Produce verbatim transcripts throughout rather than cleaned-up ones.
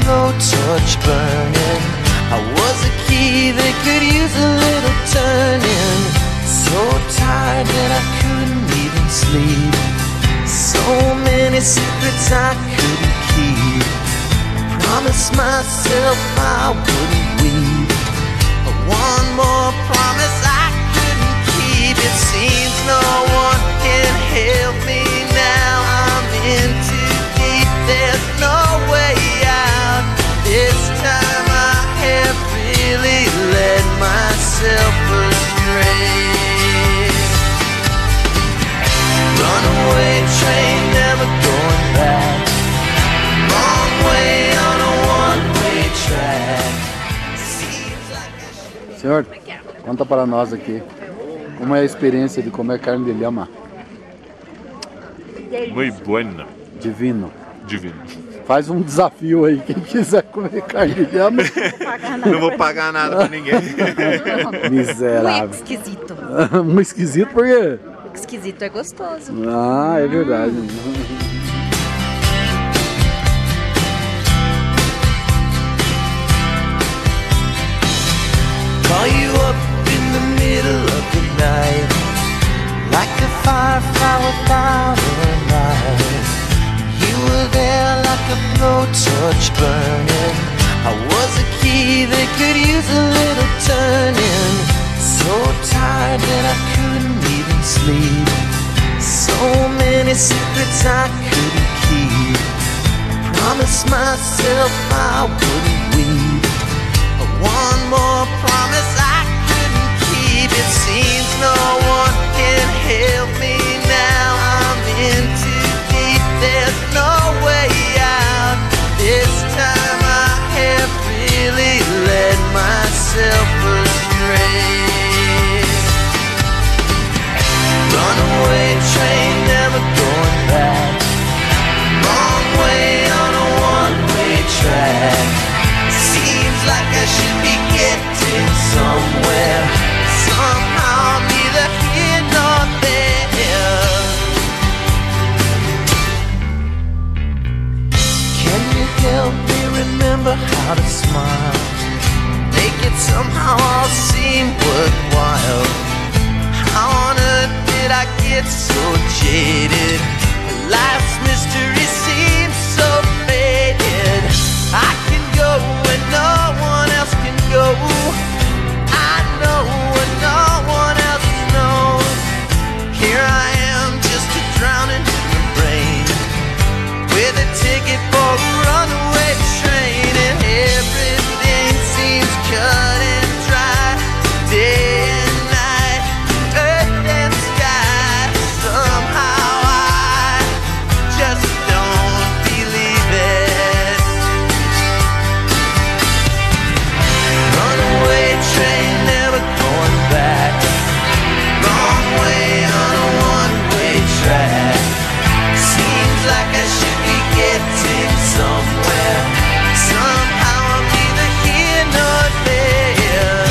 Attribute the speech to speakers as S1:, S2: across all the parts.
S1: blowtorch burning. I was a key that could use a little turning. So tired that I couldn't even sleep. So many secrets I couldn't keep. I promised myself I wouldn't weep. But one more promise I couldn't keep. It seems no one can help me now. I'm in too deep, there's no way out. This time I have really led myself astray. Runaway train, never going back. Long way on a one-way track. Seems like I should...
S2: Senhor, conta para nós aqui como é a experiência de comer carne de lhama.
S3: Muito buena.
S2: Divino.
S3: Divino.
S2: Faz um desafio aí, quem quiser comer carne de lhama.
S3: Não vou pagar nada pra ninguém.
S2: Miserável.
S4: Muito esquisito.
S2: Um esquisito por quê?
S4: Esquisito é gostoso.
S2: Ah, é verdade.
S1: Call you up in the middle of the night, like a firefly without a light. You were there like a blowtorch burning. I was a key that could use a little turning. So tired that I couldn't even sleep. So many secrets I couldn't keep. I promised myself I wouldn't weep. But one more promise I couldn't keep. It seems no one can help me now. I'm in too deep, there's no way out. This time I have really led myself astray. Runaway train, never going back. Long way on a one-way track. Seems like I should be getting somewhere. Somehow I'm neither here nor there. Can you help me remember how to smile? Make it somehow all seem worthwhile. How on earth did I get so jaded? Life's mystery seems so faded. I can go where no one else can go. I know where no one else knows. Here I am, just a drowning in the rain, with a ticket for a runaway train. And everything seems cut and dry, day and night, earth and sky. Somehow I just don't believe it. Runaway train, never going back. Long way on a one-way track. Seems like I should be getting somewhere. Somehow I'm neither here nor there.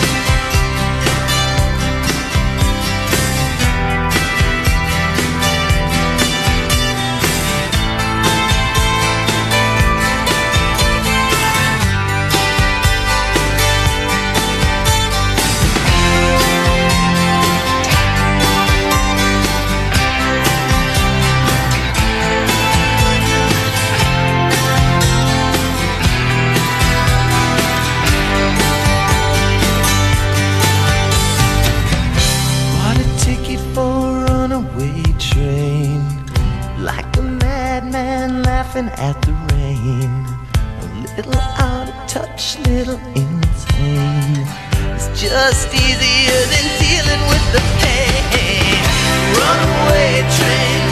S1: Bought a ticket for a runaway train, like a madman laughing at the rain. A little out of touch, little insane. It's just easier than dealing with the pain. Runaway train,